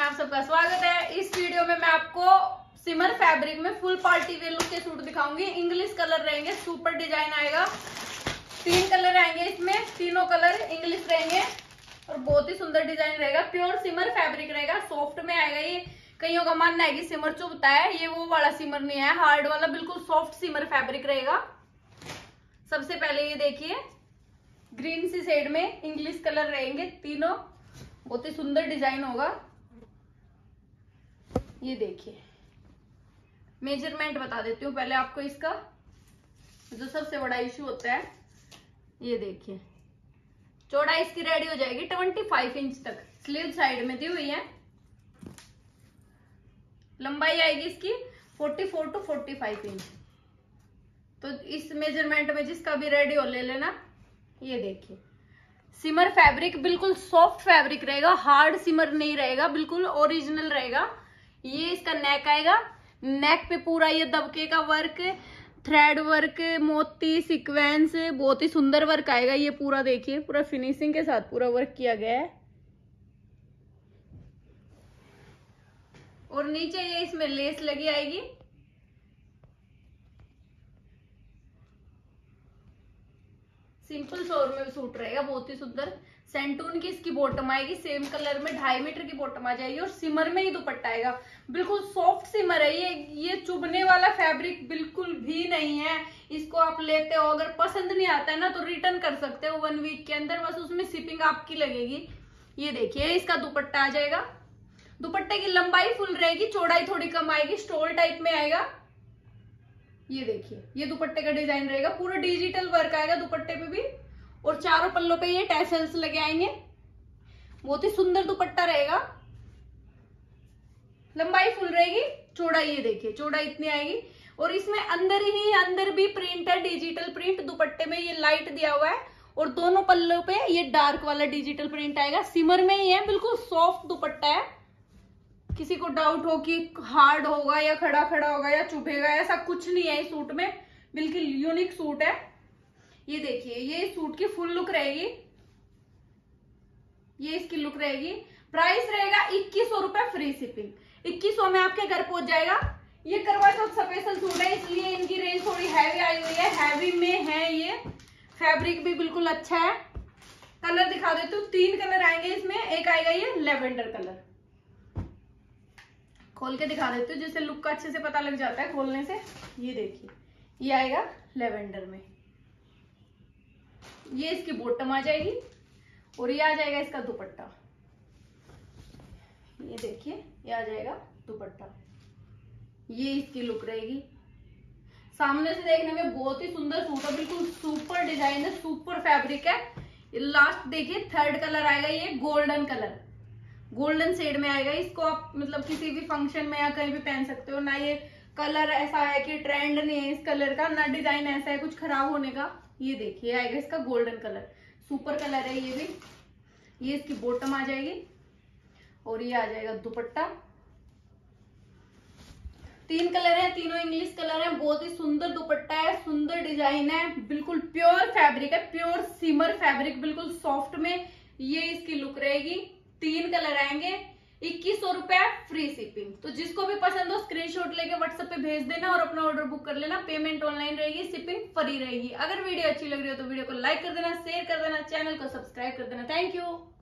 आप सबका स्वागत है। इस वीडियो में मैं आपको सिमर फैब्रिक में फुल पार्टी वेयर लुक के सूट दिखाऊंगी। इंग्लिश कलर रहेंगे, सुपर डिजाइन आएगा। 3 कलर आएंगे इसमें, तीनों कलर इंग्लिश रहेंगे और बहुत ही सुंदर डिजाइन रहेगा। प्योर सिमर फैब्रिक रहेगा, सॉफ्ट में आएगा। ये कईयों का मानना है कि सिमर चुभता है, ये वो वाला सिमर नहीं है, हार्ड वाला बिल्कुल सॉफ्ट सिमर फैब्रिक रहेगा। सबसे पहले ये देखिए, ग्रीन सी शेड में इंग्लिश कलर रहेंगे तीनों, बहुत ही सुंदर डिजाइन होगा। ये देखिए, मेजरमेंट बता देती हूँ पहले आपको इसका, जो सबसे बड़ा इश्यू होता है। ये देखिए, चौड़ाई इसकी रेडी हो जाएगी 25 इंच तक, स्लीव साइड में दी हुई है। लंबाई आएगी इसकी 44 to 45 इंच। तो इस मेजरमेंट में जिसका भी रेडी हो ले लेना। ये देखिए, सिमर फैब्रिक बिल्कुल सॉफ्ट फैब्रिक रहेगा, हार्ड सिमर नहीं रहेगा, बिल्कुल ओरिजिनल रहेगा। ये इसका नेक आएगा, नेक पे पूरा ये दबके का वर्क, थ्रेड वर्क, मोती, सीक्वेंस, बहुत ही सुंदर वर्क आएगा। ये पूरा देखिए, पूरा फिनिशिंग के साथ पूरा वर्क किया गया है। और नीचे ये इसमें लेस लगी आएगी। सिंपल शोर में सूट रहेगा, बहुत ही सुंदर। सेंटून की इसकी बॉटम आएगी, सेम कलर में 2.5 मीटर की बॉटम आ जाएगी और सिमर में ही दुपट्टा आएगा। बिल्कुल सॉफ्ट सिमर है ये चुभने वाला फैब्रिक बिल्कुल भी नहीं है। इसको आप लेते हो, अगर पसंद नहीं आता है ना तो रिटर्न कर सकते हो 1 वीक के अंदर, बस उसमें शिपिंग आपकी लगेगी। ये देखिए, इसका दुपट्टा आ जाएगा। दुपट्टे की लंबाई फुल रहेगी, चौड़ाई थोड़ी कम आएगी, स्टोल टाइप में आएगा। ये देखिए, ये दुपट्टे का डिजाइन रहेगा, पूरा डिजिटल वर्क आएगा दुपट्टे पे भी, और चारों पल्लों पे ये टैसल्स लगे आएंगे। बहुत ही सुंदर दुपट्टा रहेगा। लंबाई फुल रहेगी, चौड़ाई ये देखिए, चौड़ाई इतनी आएगी। और इसमें अंदर भी प्रिंट है, डिजिटल प्रिंट। दुपट्टे में ये लाइट दिया हुआ है और दोनों पल्लों पे ये डार्क वाला डिजिटल प्रिंट आएगा। सिमर में ही है, बिल्कुल सॉफ्ट दुपट्टा है। किसी को डाउट हो कि हार्ड होगा या खड़ा खड़ा होगा या चुभेगा, ऐसा कुछ नहीं है इस सूट में, बिल्कुल यूनिक सूट है। ये देखिए, ये सूट की फुल लुक रहेगी, ये इसकी लुक रहेगी। प्राइस रहेगा 2100 रुपए, फ्री शिपिंग। 2100 में आपके घर पहुंच जाएगा। ये करवा चौथ स्पेशल सूट है, इसलिए इनकी रेंज थोड़ी हैवी आई हुई है, हैवी में है। ये फैब्रिक भी बिल्कुल अच्छा है। कलर दिखा देती हूँ, 3 कलर आएंगे इसमें। एक आएगा ये लेवेंडर कलर, खोल के दिखा देती हूँ जिससे लुक का अच्छे से पता लग जाता है खोलने से। ये देखिए, ये आएगा लेवेंडर में, ये इसकी बॉटम आ जाएगी और ये आ जाएगा इसका दुपट्टा। ये देखिए, ये आ जाएगा दुपट्टा। ये इसकी लुक रहेगी। सामने से देखने में बहुत ही सुंदर सूट है, बिल्कुल सुपर डिजाइन है, सुपर फैब्रिक है। ये लास्ट देखिए, 3rd कलर आएगा, ये गोल्डन कलर, गोल्डन शेड में आएगा। इसको आप मतलब किसी भी फंक्शन में या कहीं भी पहन सकते हो। ना ये कलर ऐसा है कि ट्रेंड नहीं है इस कलर का, ना डिजाइन ऐसा है कुछ खराब होने का। ये देखिए, आएगा इसका गोल्डन कलर, सुपर कलर है ये भी। ये इसकी बॉटम आ जाएगी और ये आ जाएगा दुपट्टा। 3 कलर है, तीनों इंग्लिश कलर है। बहुत ही सुंदर दुपट्टा है, सुंदर डिजाइन है, बिल्कुल प्योर फैब्रिक है, प्योर सिमर फैब्रिक, बिल्कुल सॉफ्ट में। ये इसकी लुक रहेगी। 3 कलर आएंगे, 2100 रुपए, फ्री शिपिंग। तो जिसको भी पसंद हो स्क्रीनशॉट लेके व्हाट्सएप पे भेज देना और अपना ऑर्डर बुक कर लेना। पेमेंट ऑनलाइन रहेगी, शिपिंग फ्री रहेगी। अगर वीडियो अच्छी लग रही हो तो वीडियो को लाइक कर देना, शेयर कर देना, चैनल को सब्सक्राइब कर देना। Thank you.